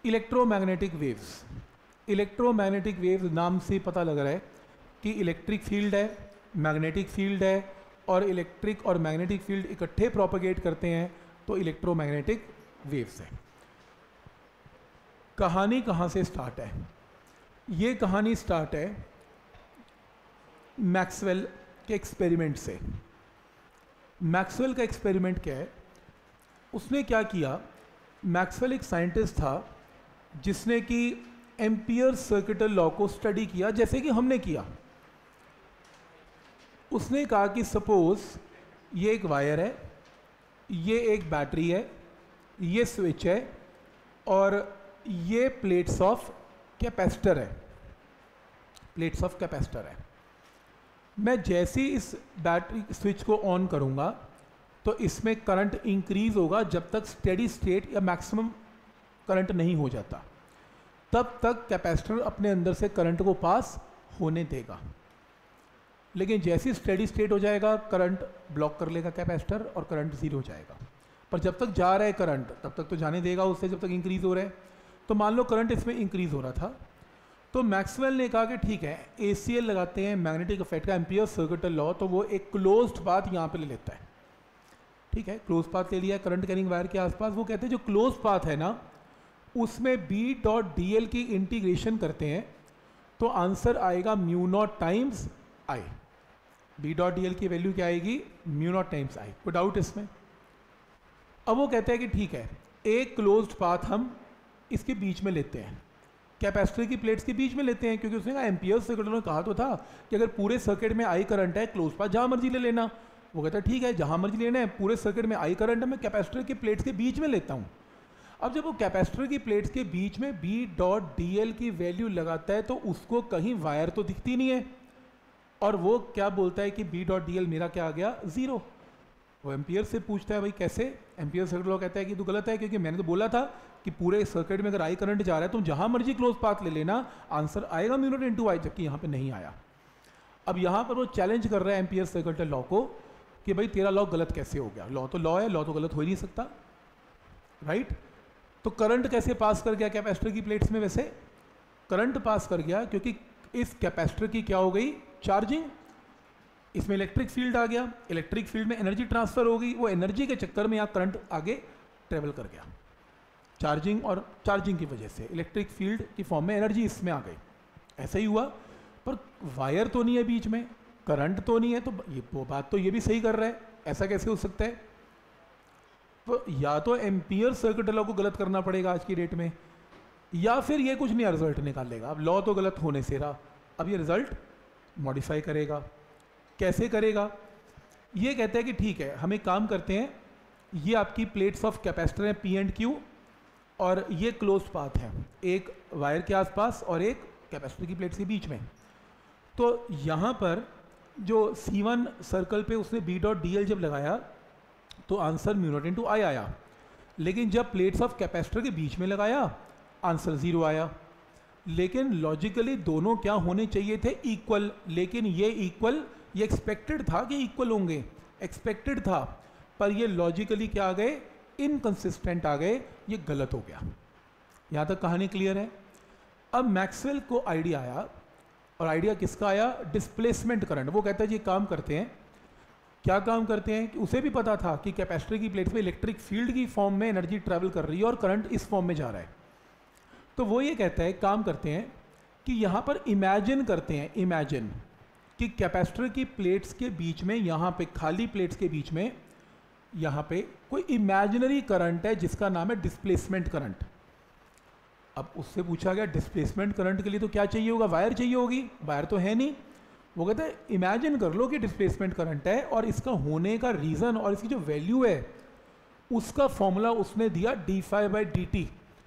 Electromagnetic waves, electromagnetic waves नाम से पता लग रहा है कि इलेक्ट्रिक फील्ड है, मैग्नेटिक फील्ड है, और इलेक्ट्रिक और मैग्नेटिक फील्ड इकट्ठे प्रोपेगेट करते हैं तो इलेक्ट्रोमैग्नेटिक वेव्स है। कहानी कहाँ से स्टार्ट है? ये कहानी स्टार्ट है मैक्सवेल के एक्सपेरिमेंट से। मैक्सवेल का एक्सपेरिमेंट क्या है? उसने क्या किया, मैक्सवेल एक साइंटिस्ट था जिसने कि एम्पियर सर्किटल लॉ को स्टडी किया जैसे कि हमने किया। उसने कहा कि सपोज ये एक वायर है, ये एक बैटरी है, ये स्विच है और ये प्लेट्स ऑफ कैपेसिटर है, प्लेट्स ऑफ कैपेसिटर है। मैं जैसे ही इस बैटरी स्विच को ऑन करूँगा तो इसमें करंट इंक्रीज होगा जब तक स्टेडी स्टेट या मैक्सिमम करंट नहीं हो जाता, तब तक कैपेसिटर अपने अंदर से करंट को पास होने देगा। लेकिन जैसे ही स्टेडी स्टेट हो जाएगा करंट ब्लॉक कर लेगा कैपेसिटर और करंट ज़ीरो हो जाएगा। पर जब तक जा रहा है करंट तब तक तो जाने देगा उससे, जब तक इंक्रीज़ हो रहा है। तो मान लो करंट इसमें इंक्रीज़ हो रहा था, तो मैक्सवेल ने कहा कि ठीक है ACL लगाते हैं, मैग्नेटिक इफेक्ट का एम्पियर सर्किटल लॉ, तो वो एक क्लोज्ड पाथ यहाँ पे ले लेता है। ठीक है, क्लोज पाथ ले लिया करंट कैरिंग वायर के आसपास। वो कहते हैं जो क्लोज पाथ है ना उसमें B.dl की इंटीग्रेशन करते हैं तो आंसर आएगा म्यू नॉट टाइम्स आई। B.dl की वैल्यू क्या आएगी? Mu naught times I. कोई डाउट इसमें? अब वो कहते हैं कि ठीक है एक क्लोज्ड पाथ हम इसके बीच में लेते हैं, कैपेसिटर की प्लेट्स के बीच में लेते हैं, क्योंकि उसने कहा एम्पियर सर्किट ने कहा तो था कि अगर पूरे सर्किट में आई करंट है क्लोज पाथ जहाँ मर्जी ले लेना। वो कहता है ठीक है जहाँ मर्जी लेना है, पूरे सर्किट में आई करंट है, मैं कैपेसिटर की प्लेट्स के बीच में लेता हूँ। अब जब वो कैपेसिटर की प्लेट्स के बीच में B.dl की वैल्यू लगाता है तो उसको कहीं वायर तो दिखती नहीं है, और वो क्या बोलता है कि B.dl मेरा क्या आ गया? ज़ीरो। वो एम्पियर से पूछता है भाई कैसे? एम्पियर सर्किट लॉ कहता है कि तो गलत है, क्योंकि मैंने तो बोला था कि पूरे सर्किट में अगर आई करंट जा रहा है तुम जहाँ मर्जी क्लोज पाथ ले लेना, आंसर आएगा म्यू नॉट इनटू आई, जबकि यहाँ पे नहीं आया। अब यहाँ पर वो चैलेंज कर रहा है एम्पियर सर्किटल लॉ को कि भाई तेरा लॉ गलत कैसे हो गया? लॉ तो लॉ है, लॉ तो गलत हो ही नहीं सकता, राइट? तो करंट कैसे पास कर गया कैपेसिटर की प्लेट्स में? वैसे करंट पास कर गया क्योंकि इस कैपेसिटर की क्या हो गई? चार्जिंग। इसमें इलेक्ट्रिक फील्ड आ गया, इलेक्ट्रिक फील्ड में एनर्जी ट्रांसफर हो गई, वो एनर्जी के चक्कर में यहाँ करंट आगे ट्रेवल कर गया। चार्जिंग और चार्जिंग की वजह से इलेक्ट्रिक फील्ड की फॉर्म में एनर्जी इसमें आ गई। ऐसा ही हुआ, पर वायर तो नहीं है बीच में, करंट तो नहीं है, तो ये वो बात तो ये भी सही कर रहा है, ऐसा कैसे हो सकता है? तो या तो एम्पियर सर्किट लॉ को गलत करना पड़ेगा आज की डेट में, या फिर ये कुछ नया रिजल्ट निकालेगा। अब लॉ तो गलत होने से रहा, अब ये रिजल्ट मॉडिफाई करेगा। कैसे करेगा? ये कहते हैं कि ठीक है हम एक काम करते हैं, ये आपकी प्लेट्स ऑफ कैपेसिटर हैं P एंड Q, और ये क्लोज पाथ है एक वायर के आसपास और एक कैपेसिटर की प्लेट्स के बीच में। तो यहाँ पर जो C1 सर्कल पे उसने B.dl जब लगाया तो answer mu naught into I आया, लेकिन जब प्लेट्स ऑफ कैपेसिटर के बीच में लगाया आंसर ज़ीरो आया। लेकिन लॉजिकली दोनों क्या होने चाहिए थे? इक्वल। लेकिन ये इक्वल, ये एक्सपेक्टेड था कि इक्वल होंगे, एक्सपेक्टेड था, पर ये लॉजिकली क्या आ गए? इनकंसिस्टेंट आ गए, ये गलत हो गया। यहाँ तक कहानी क्लियर है? अब मैक्सवेल को आइडिया आया, और आइडिया किसका आया? Displacement current. वो कहता है जी काम करते हैं, क्या काम करते हैं कि उसे भी पता था कि कैपेसिटर की प्लेट में इलेक्ट्रिक फील्ड की फॉर्म में एनर्जी ट्रैवल कर रही है और करंट इस फॉर्म में जा रहा है। तो वो ये कहता है काम करते हैं कि यहाँ पर इमेजिन करते हैं, इमेजिन कि कैपेसिटर की प्लेट्स के बीच में, यहाँ पे खाली प्लेट्स के बीच में यहाँ पे कोई इमेजिनरी करंट है जिसका नाम है डिस्प्लेसमेंट करंट। अब उससे पूछा गया डिस्प्लेसमेंट करंट के लिए तो क्या चाहिए होगा? वायर चाहिए होगी, वायर तो है नहीं। वो कहते हैं इमेजिन कर लो कि डिस्प्लेसमेंट करंट है और इसका होने का रीज़न और इसकी जो वैल्यू है उसका फॉर्मूला उसने दिया d∅dt।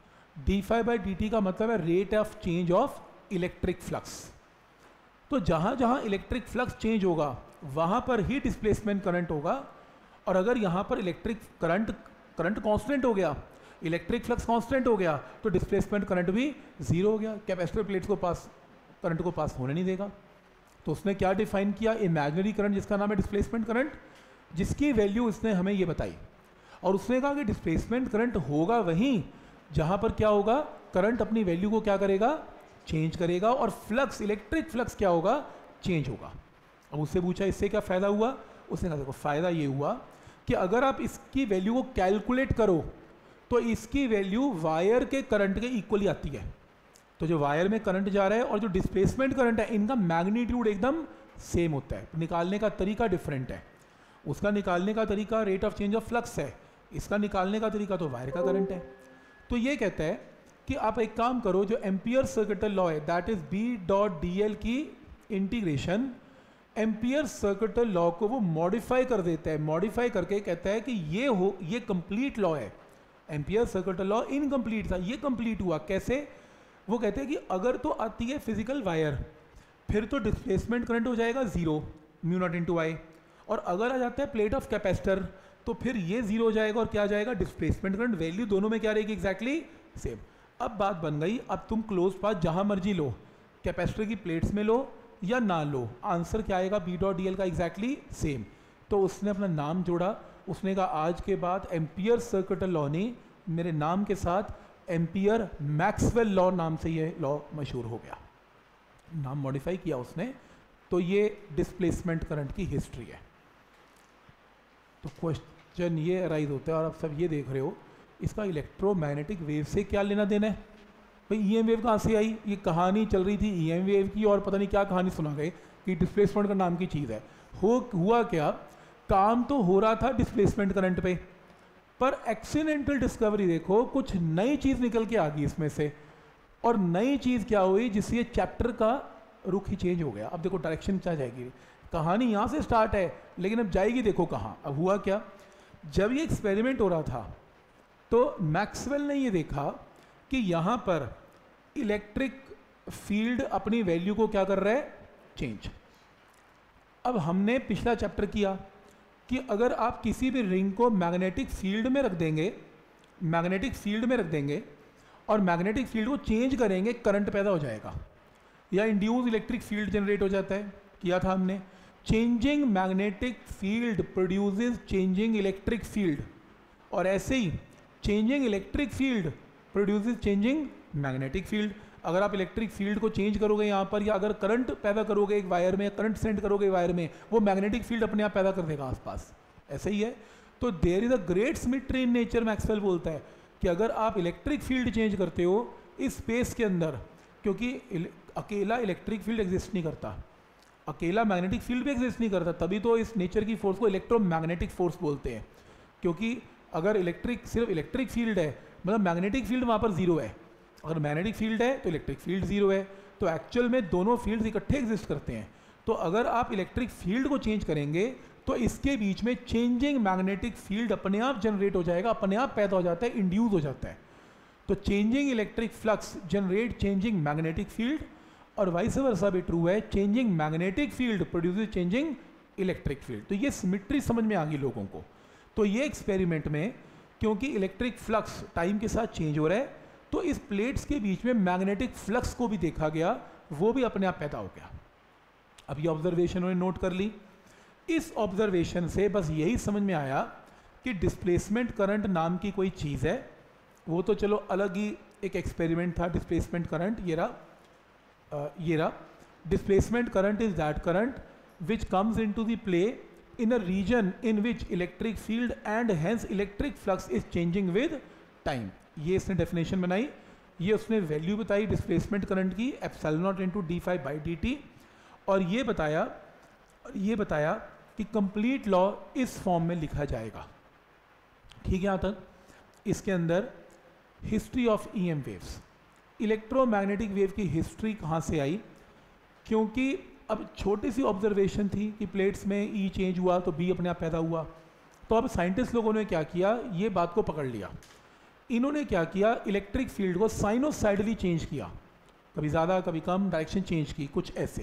d∅dt का मतलब है rate of change of electric flux. तो जहाँ जहाँ इलेक्ट्रिक फ्लक्स चेंज होगा वहाँ पर ही डिस्प्लेसमेंट करंट होगा, और अगर यहाँ पर इलेक्ट्रिक करंट कांस्टेंट हो गया, इलेक्ट्रिक फ्लक्स कांस्टेंट हो गया, तो डिस्प्लेसमेंट करंट भी ज़ीरो हो गया, कैपेसिटर प्लेट्स को करंट को पास होने नहीं देगा। तो उसने क्या डिफाइन किया? इमेजिनरी करंट जिसका नाम है डिस्प्लेसमेंट करंट, जिसकी वैल्यू उसने हमें ये बताई। और उसने कहा कि डिस्प्लेसमेंट करंट होगा वहीं जहाँ पर क्या होगा, करंट अपनी वैल्यू को क्या करेगा, चेंज करेगा, और फ्लक्स, इलेक्ट्रिक फ्लक्स क्या होगा, चेंज होगा। अब उससे पूछा इससे क्या फ़ायदा हुआ, उसने कहा देखो फ़ायदा ये हुआ कि अगर आप इसकी वैल्यू को कैलकुलेट करो तो इसकी वैल्यू वायर के करंट के इक्वली आती है। तो जो वायर में करंट जा रहा है और जो डिस्प्लेसमेंट करंट है, इनका मैग्नीट्यूड एकदम सेम होता है, निकालने का तरीका डिफरेंट है। उसका निकालने का तरीका rate of change of flux है, इसका निकालने का तरीका तो वायर का करंट है। तो ये कहता है कि आप एक काम करो, जो एम्पियर सर्किटल लॉ है दैट इज B.dl की इंटीग्रेशन एम्पियर सर्किटल लॉ को वो मॉडिफाई कर देता है, मॉडिफाई करके कहता है कि ये कंप्लीट लॉ है। एम्पियर सर्किटल लॉ इनकम्प्लीट था, ये कंप्लीट हुआ। कैसे, वो कहते हैं कि अगर तो आती है फिजिकल वायर, फिर तो डिस्प्लेसमेंट करंट हो जाएगा 0 μ0 × I, और अगर आ जाता है प्लेट ऑफ कैपेसिटर तो फिर ये 0 हो जाएगा, और क्या आ जाएगा, डिस्प्लेसमेंट करंट। वैल्यू दोनों में क्या रहेगी, एग्जैक्टली सेम। अब बात बन गई, अब तुम क्लोज पाथ जहां मर्जी लो, कैपेसिटर की प्लेट्स में लो या ना लो, आंसर क्या आएगा, B.dl का एग्जैक्टली सेम। तो उसने अपना नाम जोड़ा, उसने कहा आज के बाद एम्पियर सर्किटल लॉ ने मेरे नाम के साथ एम्पियर मैक्सवेल लॉ नाम से ये लॉ मशहूर हो गया, नाम मॉडिफाई किया उसने। तो ये डिस्प्लेसमेंट करंट की हिस्ट्री है। तो क्वेश्चन ये अराइज होता है, और आप सब ये देख रहे हो, इसका इलेक्ट्रोमैग्नेटिक वेव से क्या लेना देना है भाई। EM वेव कहाँ से आई, ये कहानी चल रही थी EM वेव की, और पता नहीं क्या कहानी सुना गए कि डिस्प्लेसमेंट का नाम की चीज़ है। हुआ क्या, काम तो हो रहा था डिस्प्लेसमेंट करंट पे, पर एक्सीडेंटल डिस्कवरी देखो, कुछ नई चीज़ निकल के आ गई इसमें से। और नई चीज़ क्या हुई, जिससे चैप्टर का रुख ही चेंज हो गया। अब देखो डायरेक्शन क्या जाएगी, कहानी यहाँ से स्टार्ट है लेकिन अब जाएगी देखो कहाँ। अब हुआ क्या, जब ये एक्सपेरिमेंट हो रहा था तो मैक्सवेल ने ये देखा कि यहाँ पर इलेक्ट्रिक फील्ड अपनी वैल्यू को क्या कर रहा है, चेंज। अब हमने पिछला चैप्टर किया कि अगर आप किसी भी रिंग को मैग्नेटिक फील्ड में रख देंगे, मैग्नेटिक फील्ड में रख देंगे और मैग्नेटिक फील्ड को चेंज करेंगे, करंट पैदा हो जाएगा या इंड्यूस इलेक्ट्रिक फील्ड जनरेट हो जाता है, किया था हमने। Changing magnetic field produces changing electric field, और ऐसे ही changing electric field produces changing magnetic field. अगर आप इलेक्ट्रिक फील्ड को चेंज करोगे यहाँ पर, या अगर करंट पैदा करोगे एक वायर में, करंट सेंड करोगे वायर में, वो मैग्नेटिक फील्ड अपने आप पैदा कर देगा आसपास, ऐसे ही है। तो there is a great symmetry in nature, Maxwell बोलता है कि अगर आप इलेक्ट्रिक फील्ड चेंज करते हो इस स्पेस के अंदर, क्योंकि अकेला इलेक्ट्रिक फील्ड एग्जिस्ट नहीं करता, अकेला मैग्नेटिक फील्ड भी एग्जिस्ट नहीं करता, तभी तो इस नेचर की फोर्स को इलेक्ट्रोमैग्नेटिक फोर्स बोलते हैं। क्योंकि अगर सिर्फ इलेक्ट्रिक फील्ड है, मतलब मैग्नेटिक फील्ड वहाँ पर जीरो है, अगर मैग्नेटिक फील्ड है तो इलेक्ट्रिक फील्ड जीरो है, तो एक्चुअल में दोनों फील्ड्स इकट्ठे एग्जिस्ट करते हैं। तो अगर आप इलेक्ट्रिक फील्ड को चेंज करेंगे तो इसके बीच में चेंजिंग मैग्नेटिक फील्ड अपने आप जनरेट हो जाएगा, अपने आप पैदा हो जाता है, इंड्यूस हो जाता है। तो changing electric flux generate changing magnetic field, और वाइस वर्सा भी ट्रू है, changing magnetic field produces changing electric field. तो ये सिमेट्री समझ में आ गई लोगों को। तो ये एक्सपेरिमेंट में क्योंकि इलेक्ट्रिक फ्लक्स टाइम के साथ चेंज हो रहा है, तो इस प्लेट्स के बीच में मैग्नेटिक फ्लक्स को भी देखा गया, वो भी अपने आप पैदा हो गया। अब ये ऑब्जर्वेशन उन्होंने नोट कर ली। इस ऑब्जर्वेशन से बस यही समझ में आया कि डिस्प्लेसमेंट करंट नाम की कोई चीज़ है। वो तो चलो अलग ही एक एक्सपेरिमेंट था, डिस्प्लेसमेंट करंट। ये रहा displacement current is that current which comes into the play in a region in which electric field and hence electric flux is changing with time। ये इसने डेफिनेशन बनाई, ये उसने वैल्यू बताई डिस्प्लेसमेंट करंट की epsilon into d∅/dt, और ये बताया कि कंप्लीट लॉ इस फॉर्म में लिखा जाएगा। ठीक है यहाँ तक। इसके अंदर history of EM waves, electromagnetic wave की हिस्ट्री कहाँ से आई, क्योंकि अब छोटी सी ऑब्जर्वेशन थी कि प्लेट्स में E चेंज हुआ तो B अपने आप पैदा हुआ। तो अब साइंटिस्ट लोगों ने क्या किया, ये बात को पकड़ लिया। इन्होंने क्या किया, इलेक्ट्रिक फील्ड को साइनोसाइडली चेंज किया, कभी ज़्यादा कभी कम डायरेक्शन चेंज की, कुछ ऐसे।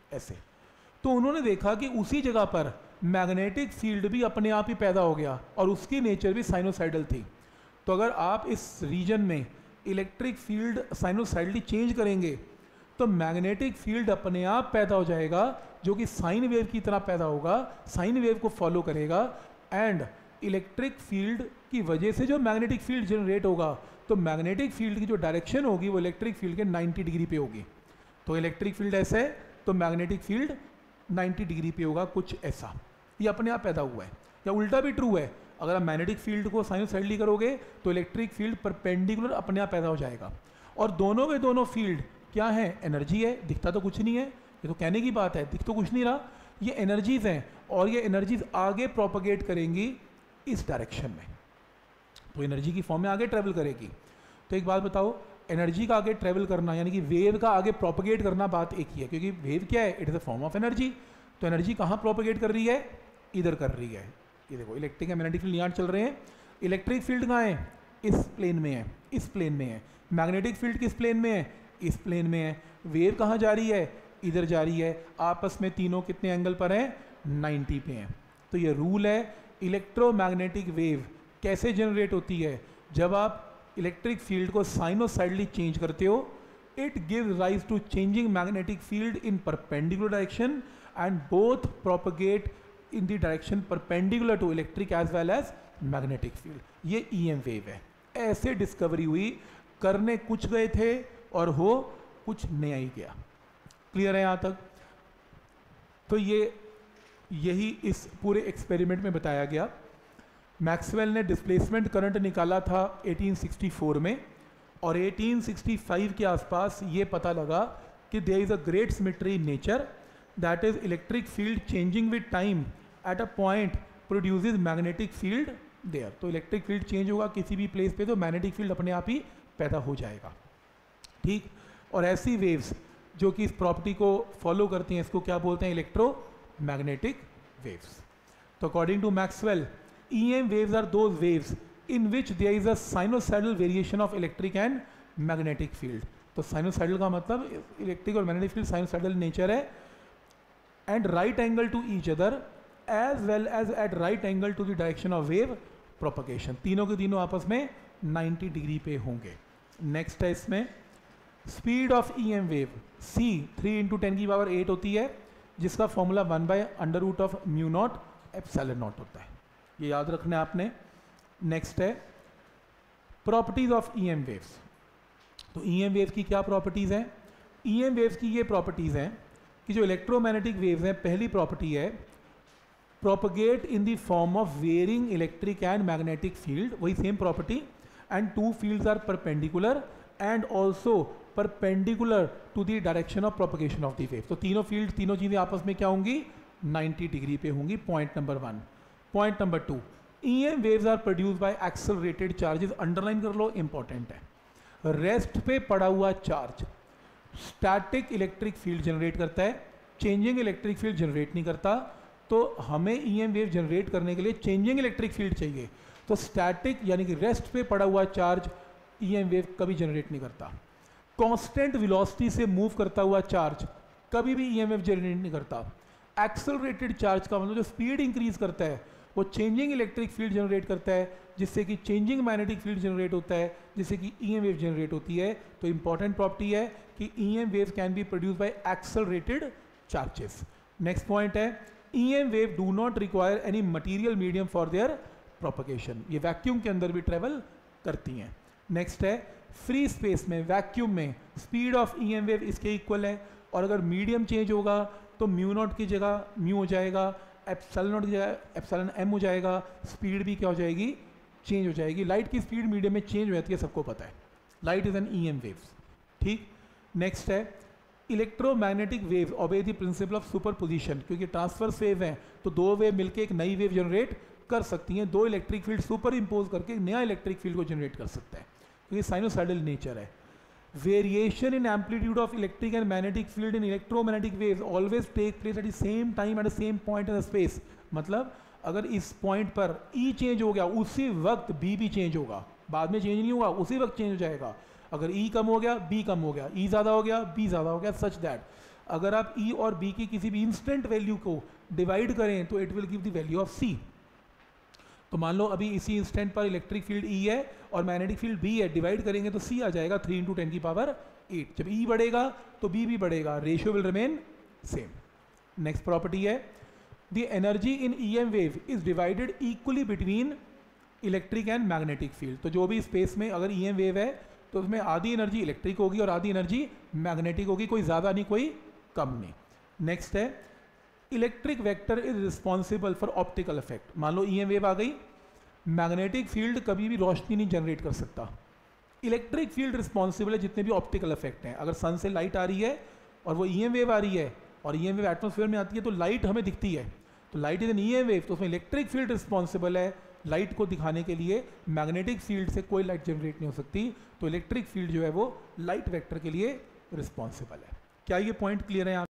तो उन्होंने देखा कि उसी जगह पर मैग्नेटिक फील्ड भी अपने आप ही पैदा हो गया और उसकी नेचर भी साइनोसाइडल थी। तो अगर आप इस रीजन में इलेक्ट्रिक फील्ड साइनोसाइडली चेंज करेंगे तो मैग्नेटिक फील्ड अपने आप पैदा हो जाएगा, जो कि साइन वेव की तरह पैदा होगा, साइन वेव को फॉलो करेगा, एंड इलेक्ट्रिक फील्ड की वजह से जो मैग्नेटिक फील्ड जनरेट होगा, तो मैग्नेटिक फील्ड की जो डायरेक्शन होगी वो इलेक्ट्रिक फील्ड के 90 डिग्री पे होगी। तो इलेक्ट्रिक फील्ड ऐसा है तो मैग्नेटिक फील्ड 90 डिग्री पे होगा, कुछ ऐसा। ये अपने आप पैदा हुआ है। या उल्टा भी ट्रू है, अगर आप मैग्नेटिक फील्ड को साइनोसाइडली करोगे तो इलेक्ट्रिक फील्ड परपेंडिकुलर अपने आप पैदा हो जाएगा। और दोनों के दोनों फील्ड क्या है? एनर्जी है। दिखता तो कुछ नहीं है, ये तो कहने की बात है, दिख तो कुछ नहीं रहा। ये एनर्जीज हैं और ये एनर्जीज आगे प्रोपगेट करेंगी इस डायरेक्शन में, तो एनर्जी की फॉर्म में आगे ट्रेवल करेगी। तो एक बात बताओ, एनर्जी का आगे ट्रेवल करना यानी कि वेव का आगे प्रोपगेट करना, बात एक ही है, क्योंकि वेव क्या है? It is a form of energy. तो एनर्जी कहाँ प्रोपगेट कर रही है? इधर कर रही है। ये देखो इलेक्ट्रिक एंड मैग्नेटिक फील्ड यहाँ चल रहे हैं। इलेक्ट्रिक फील्ड कहाँ है? इस प्लेन में है, इस प्लेन में है। मैग्नेटिक फील्ड किस प्लेन में है? इस प्लेन में है। वेव कहाँ जा रही है? इधर जा रही है। आपस में तीनों कितने एंगल पर हैं? 90 पे हैं। तो ये रूल है। इलेक्ट्रोमैग्नेटिक वेव कैसे जनरेट होती है? जब आप इलेक्ट्रिक फील्ड को साइनोसाइडली चेंज करते हो, it gives rise to changing magnetic field in perpendicular direction and both propagate in the direction perpendicular to electric as well as magnetic field. ये ईएम वेव है। ऐसे डिस्कवरी हुई, करने कुछ गए थे और हो कुछ नया ही गया। क्लियर है यहाँ तक? तो यही इस पूरे एक्सपेरिमेंट में बताया गया। मैक्सवेल ने डिस्प्लेसमेंट करंट निकाला था 1864 में, और 1865 के आसपास ये पता लगा कि there is a great symmetry in nature, that is electric field changing with time at a point produces magnetic field there. तो इलेक्ट्रिक फील्ड चेंज होगा किसी भी प्लेस पे तो मैग्नेटिक फील्ड अपने आप ही पैदा हो जाएगा। ठीक। और ऐसी वेव्स जो कि इस प्रॉपर्टी को फॉलो करती हैं, इसको क्या बोलते हैं? Electromagnetic waves. तो according to Maxwell, EM waves are those waves in which there is a sinusoidal variation of electric and magnetic field. तो sinusoidal का मतलब इलेक्ट्रिक और मैग्नेटिक फील्ड sinusoidal नेचर है, and right angle to each other as well as at right angle to the direction of wave propagation. तीनों के तीनों आपस में 90 डिग्री पे होंगे। नेक्स्ट है इसमें speed of EM wave c 3 × 10⁸ होती है, जिसका फॉर्मूला 1/√μ0ε0 होता है। ये याद रखना है आपने। नेक्स्ट है प्रॉपर्टीज ऑफ EM वेव्स। तो EM वेव की क्या प्रॉपर्टीज हैं? EM वेव्स की ये प्रॉपर्टीज हैं कि जो इलेक्ट्रोमैग्नेटिक वेव्स हैं, पहली प्रॉपर्टी है propagate in the form of varying electric and magnetic field, वही same property, and two fields are perpendicular and also perpendicular to the direction of propagation of the wave. तो तीनों field, तीनों चीज़ें आपस में क्या होंगी? 90 डिग्री पे होंगी। Point number 1। Point number 2, EM waves are produce by accelerated charges. Underline कर लो, इंपॉर्टेंट है। रेस्ट पे पड़ा हुआ charge static electric field generate करता है, चेंजिंग इलेक्ट्रिक फील्ड जनरेट नहीं करता। तो हमें EM वेव जनरेट करने के लिए चेंजिंग इलेक्ट्रिक फील्ड चाहिए। तो स्टैटिक यानी कि रेस्ट पे पड़ा हुआ चार्ज EM वेव कभी जनरेट नहीं करता। कांस्टेंट वेलोसिटी से मूव करता हुआ चार्ज कभी भी EM वेव जनरेट नहीं करता। एक्सेलरेटेड चार्ज का मतलब जो स्पीड इंक्रीज करता है वो चेंजिंग इलेक्ट्रिक फील्ड जनरेट करता है, जिससे कि चेंजिंग मैग्नेटिक फील्ड जनरेट होता है, जिससे कि EM वेव जनरेट होती है। तो इंपॉर्टेंट प्रॉपर्टी है कि EM wave can be produce by accelerated charges. Next point है EM wave do not require any material medium for their propagation. ये वैक्यूम के अंदर भी ट्रेवल करती हैं। नेक्स्ट है फ्री स्पेस में, वैक्यूम में स्पीड ऑफ EM वेव इसके इक्वल है, और अगर मीडियम चेंज होगा तो μ0 की जगह म्यू हो जाएगा, ε0 की जगह εm हो जाएगा, स्पीड भी क्या हो जाएगी? चेंज हो जाएगी। लाइट की स्पीड मीडियम में चेंज हो जाती है, सबको पता है। Light is an EM waves. ठीक। नेक्स्ट है electromagnetic wave obey the principle of superposition, क्योंकि ट्रांसफर्स वेव हैं तो दो वेव मिलकर एक नई वेव जनरेट कर सकती हैं। दो इलेक्ट्रिक फील्ड सुपर इम्पोज करके एक नया इलेक्ट्रिक फील्ड को जनरेट कर सकता है, क्योंकि साइनोसाइडल नेचर है। Variation in amplitude of electric and magnetic field in electromagnetic waves always take place at the same time at the same point in the space। मतलब अगर इस पॉइंट पर E चेंज हो गया, उसी वक्त B भी चेंज होगा। बाद में चेंज नहीं होगा, उसी वक्त चेंज हो जाएगा। अगर E कम हो गया, B कम हो गया, E ज़्यादा हो गया, B ज़्यादा हो गया, सच दैट अगर आप E और B की किसी भी इंस्टेंट वैल्यू को डिवाइड करें तो it will give the value of C। तो मान लो अभी इसी इंस्टेंट पर इलेक्ट्रिक फील्ड E है और मैग्नेटिक फील्ड B है, डिवाइड करेंगे तो C आ जाएगा 3 × 10⁸। जब E बढ़ेगा तो B भी बढ़ेगा, ratio will remain same. Next property है the energy in EM wave is divided equally between electric and magnetic field. तो जो भी स्पेस में अगर EM वेव है तो उसमें आधी एनर्जी इलेक्ट्रिक होगी और आधी एनर्जी मैग्नेटिक होगी, कोई ज़्यादा नहीं कोई कम नहीं। नेक्स्ट है electric vector is responsible for optical effect. मान लो EM वेव आ गई, मैग्नेटिक फील्ड कभी भी रोशनी नहीं जनरेट कर सकता, इलेक्ट्रिक फील्ड रिस्पॉन्सिबल है जितने भी ऑप्टिकल इफेक्ट हैं। अगर सन से लाइट आ रही है और वो EM वेव आ रही है और EM वेव एटमॉस्फेयर में आती है तो लाइट हमें दिखती है, तो light is an EM wave, तो उसमें इलेक्ट्रिक फील्ड रिस्पॉन्सिबल है लाइट को दिखाने के लिए। मैग्नेटिक फील्ड से कोई लाइट जनरेट नहीं हो सकती, तो इलेक्ट्रिक फील्ड जो है वो लाइट वेक्टर के लिए रिस्पॉन्सिबल है। क्या ये पॉइंट क्लियर है?